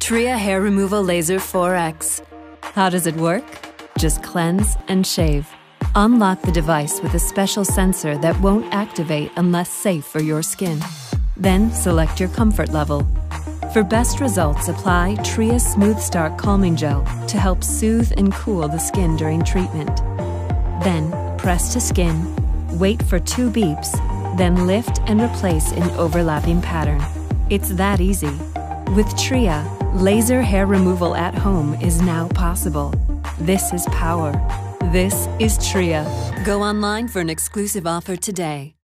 Tria Hair Removal Laser 4X. How does it work? Just cleanse and shave. Unlock the device with a special sensor that won't activate unless safe for your skin. Then select your comfort level. For best results, apply Tria Smooth Start Calming Gel to help soothe and cool the skin during treatment. Then press to skin, wait for 2 beeps, then lift and replace in overlapping pattern. It's that easy. With Tria, laser hair removal at home is now possible. This is power. This is Tria. Go online for an exclusive offer today.